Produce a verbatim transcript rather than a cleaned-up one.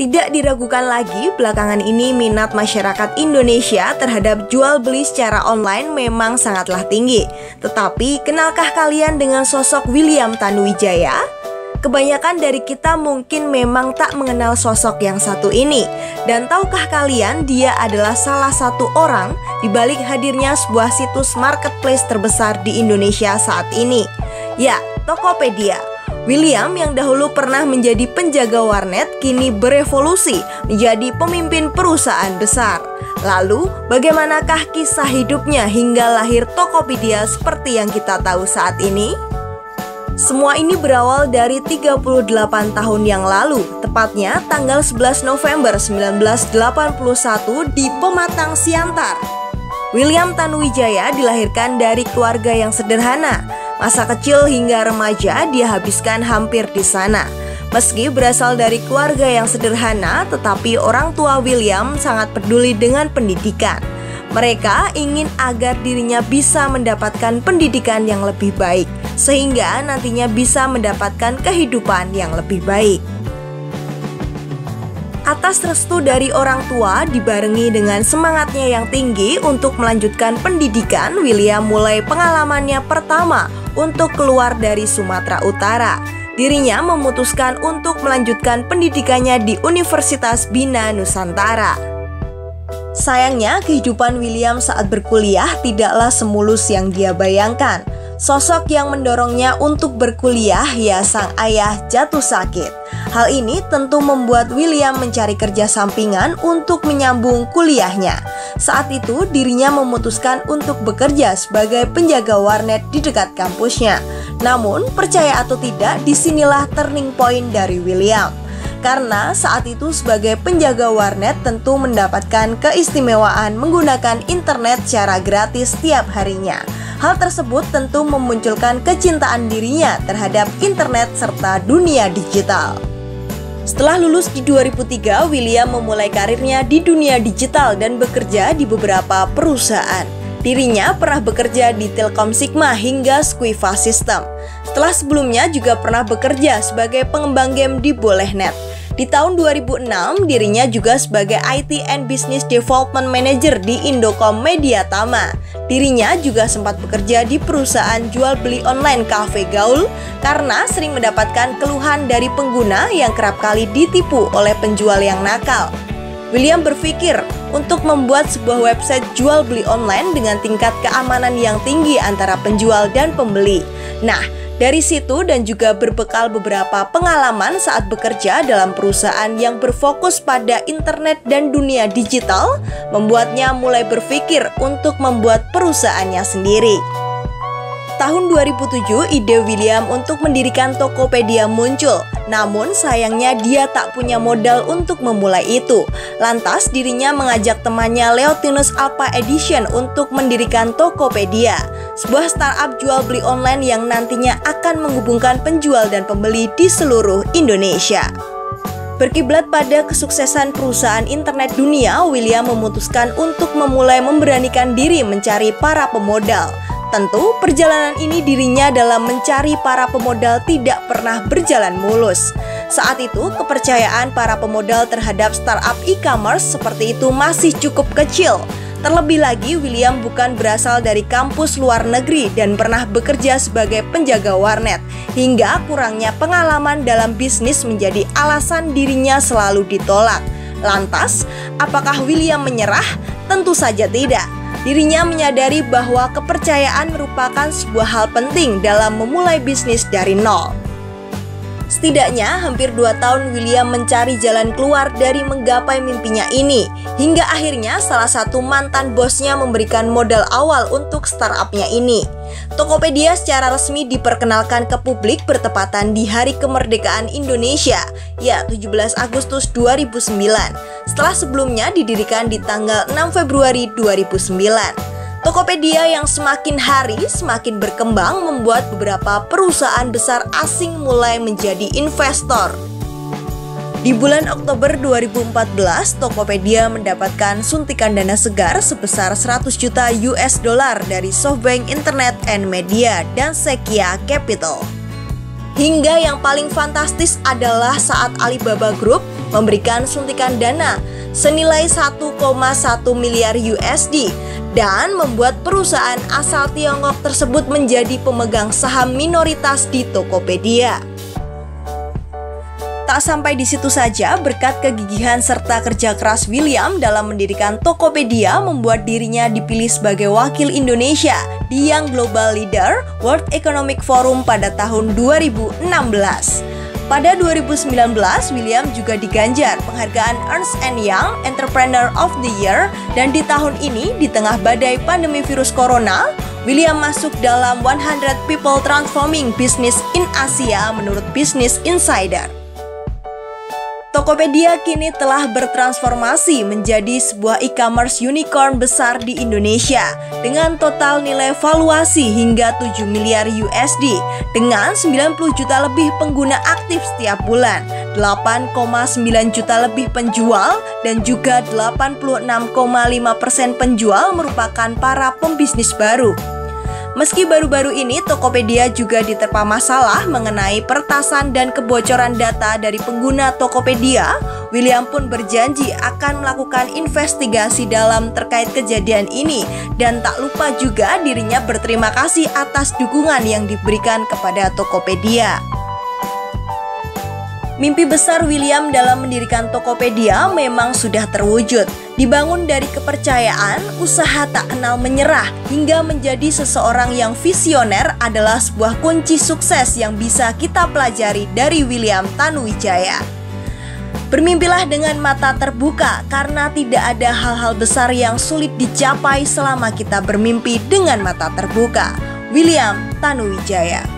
Tidak diragukan lagi, belakangan ini minat masyarakat Indonesia terhadap jual beli secara online memang sangatlah tinggi. Tetapi, kenalkah kalian dengan sosok William Tanuwijaya? Kebanyakan dari kita mungkin memang tak mengenal sosok yang satu ini. Dan tahukah kalian dia adalah salah satu orang di balik hadirnya sebuah situs marketplace terbesar di Indonesia saat ini? Ya, Tokopedia. William yang dahulu pernah menjadi penjaga warnet kini berevolusi menjadi pemimpin perusahaan besar. Lalu, bagaimanakah kisah hidupnya hingga lahir Tokopedia seperti yang kita tahu saat ini? Semua ini berawal dari tiga puluh delapan tahun yang lalu, tepatnya tanggal sebelas November seribu sembilan ratus delapan puluh satu di Pematang Siantar. William Tanuwijaya dilahirkan dari keluarga yang sederhana. Masa kecil hingga remaja dia habiskan hampir di sana. Meski berasal dari keluarga yang sederhana, tetapi orang tua William sangat peduli dengan pendidikan. Mereka ingin agar dirinya bisa mendapatkan pendidikan yang lebih baik, sehingga nantinya bisa mendapatkan kehidupan yang lebih baik. Atas restu dari orang tua dibarengi dengan semangatnya yang tinggi untuk melanjutkan pendidikan, William mulai pengalamannya pertama untuk keluar dari Sumatera Utara. Dirinya memutuskan untuk melanjutkan pendidikannya di Universitas Bina Nusantara. Sayangnya, kehidupan William saat berkuliah tidaklah semulus yang dia bayangkan. Sosok yang mendorongnya untuk berkuliah, ya sang ayah, jatuh sakit. Hal ini tentu membuat William mencari kerja sampingan untuk menyambung kuliahnya. Saat itu dirinya memutuskan untuk bekerja sebagai penjaga warnet di dekat kampusnya. Namun percaya atau tidak, disinilah turning point dari William. Karena saat itu sebagai penjaga warnet tentu mendapatkan keistimewaan menggunakan internet secara gratis setiap harinya. Hal tersebut tentu memunculkan kecintaan dirinya terhadap internet serta dunia digital. Setelah lulus di dua ribu tiga, William memulai karirnya di dunia digital dan bekerja di beberapa perusahaan. Dirinya pernah bekerja di Telkom Sigma hingga Squiva System. Setelah sebelumnya juga pernah bekerja sebagai pengembang game di Bolehnet. Di tahun dua ribu enam, dirinya juga sebagai I T and Business Development Manager di Indocom Media Tama. Dirinya juga sempat bekerja di perusahaan jual beli online Cafe Gaul karena sering mendapatkan keluhan dari pengguna yang kerap kali ditipu oleh penjual yang nakal. William berpikir untuk membuat sebuah website jual beli online dengan tingkat keamanan yang tinggi antara penjual dan pembeli. Nah, dari situ dan juga berbekal beberapa pengalaman saat bekerja dalam perusahaan yang berfokus pada internet dan dunia digital, membuatnya mulai berpikir untuk membuat perusahaannya sendiri. Tahun dua ribu tujuh, ide William untuk mendirikan Tokopedia muncul. Namun sayangnya dia tak punya modal untuk memulai itu. Lantas dirinya mengajak temannya Leontinus Alpha Edition untuk mendirikan Tokopedia, sebuah startup jual beli online yang nantinya akan menghubungkan penjual dan pembeli di seluruh Indonesia. Berkiblat pada kesuksesan perusahaan internet dunia, William memutuskan untuk memulai memberanikan diri mencari para pemodal. Tentu perjalanan ini dirinya dalam mencari para pemodal tidak pernah berjalan mulus. Saat itu kepercayaan para pemodal terhadap startup e-commerce seperti itu masih cukup kecil. Terlebih lagi William bukan berasal dari kampus luar negeri dan pernah bekerja sebagai penjaga warnet. Hingga kurangnya pengalaman dalam bisnis menjadi alasan dirinya selalu ditolak. Lantas, apakah William menyerah? Tentu saja tidak. Dirinya menyadari bahwa kepercayaan merupakan sebuah hal penting dalam memulai bisnis dari nol. Setidaknya hampir dua tahun William mencari jalan keluar dari menggapai mimpinya ini. Hingga akhirnya salah satu mantan bosnya memberikan modal awal untuk startupnya ini. Tokopedia secara resmi diperkenalkan ke publik bertepatan di Hari Kemerdekaan Indonesia, ya tujuh belas Agustus dua ribu sembilan. Setelah sebelumnya didirikan di tanggal enam Februari dua ribu sembilan. Tokopedia yang semakin hari semakin berkembang membuat beberapa perusahaan besar asing mulai menjadi investor. Di bulan Oktober dua ribu empat belas, Tokopedia mendapatkan suntikan dana segar sebesar seratus juta U S dollar dari SoftBank Internet and Media dan Sequoia Capital. Hingga yang paling fantastis adalah saat Alibaba Group memberikan suntikan dana senilai satu koma satu miliar U S D dan membuat perusahaan asal Tiongkok tersebut menjadi pemegang saham minoritas di Tokopedia. Tak sampai di situ saja, berkat kegigihan serta kerja keras William dalam mendirikan Tokopedia membuat dirinya dipilih sebagai wakil Indonesia di Young Global Leader World Economic Forum pada tahun dua ribu enam belas. Pada dua ribu sembilan belas, William juga diganjar penghargaan Ernst and Young Entrepreneur of the Year, dan di tahun ini, di tengah badai pandemi virus corona, William masuk dalam seratus People Transforming Business in Asia menurut Business Insider. Tokopedia kini telah bertransformasi menjadi sebuah e-commerce unicorn besar di Indonesia dengan total nilai valuasi hingga tujuh miliar U S D dengan sembilan puluh juta lebih pengguna aktif setiap bulan, delapan koma sembilan juta lebih penjual, dan juga delapan puluh enam koma lima persen penjual merupakan para pembisnis baru. Meski baru-baru ini Tokopedia juga diterpa masalah mengenai peretasan dan kebocoran data dari pengguna Tokopedia, William pun berjanji akan melakukan investigasi dalam terkait kejadian ini dan tak lupa juga dirinya berterima kasih atas dukungan yang diberikan kepada Tokopedia. Mimpi besar William dalam mendirikan Tokopedia memang sudah terwujud. Dibangun dari kepercayaan, usaha tak kenal menyerah, hingga menjadi seseorang yang visioner adalah sebuah kunci sukses yang bisa kita pelajari dari William Tanuwijaya. Bermimpilah dengan mata terbuka, karena tidak ada hal-hal besar yang sulit dicapai selama kita bermimpi dengan mata terbuka. William Tanuwijaya.